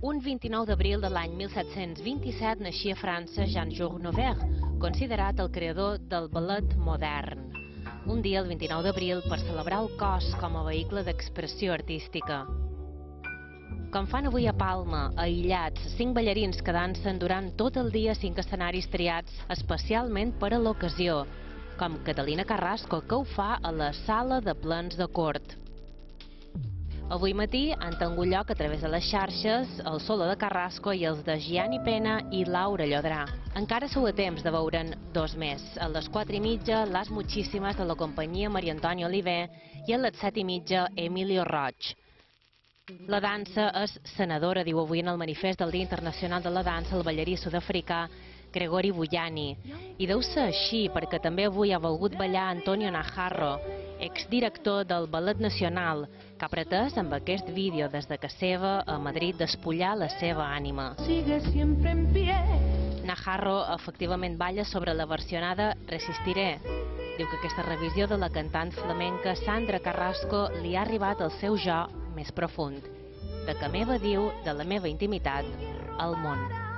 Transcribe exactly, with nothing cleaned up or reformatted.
Un vint-i-nou d'abril de l'any mil set-cents vint-i-set naixia a França Jean-Georges Noverre, considerat el creador del ballet modern. Un dia, el vint-i-nou d'abril, per celebrar el cos com a vehicle d'expressió artística. Com fan avui a Palma, aïllats, cinc ballarins que dansen durant tot el dia cinc escenaris triats especialment per a l'ocasió, com Catalina Carrasco, que ho fa a la Sala de Plens de Cort. Avui matí han tingut lloc a través de les xarxes el solo de Carrasco i els de Gianni Pena i Laura Llodrà. Encara sou a temps de veure'n dos més. A les quatre i mitja, Las Muchísimas de la companyia Maria Antònia Oliver i a les set i mitja, Emilio Roig. La dansa és sanadora, diu avui en el manifest del Dia Internacional de la Dansa el ballarí sud-africà Gregori Bujani. I deu ser així perquè també avui ha volgut ballar Antonio Najarro, exdirector del Ballet Nacional, que ha pretès amb aquest vídeo des de casa seva a Madrid despullar la seva ànima. Najarro efectivament balla sobre la versionada Resistiré. Diu que aquesta revisió de la cantant flamenca Sandra Carrasco li ha arribat al seu jo més profund. De que meva, diu, de la meva intimitat al món.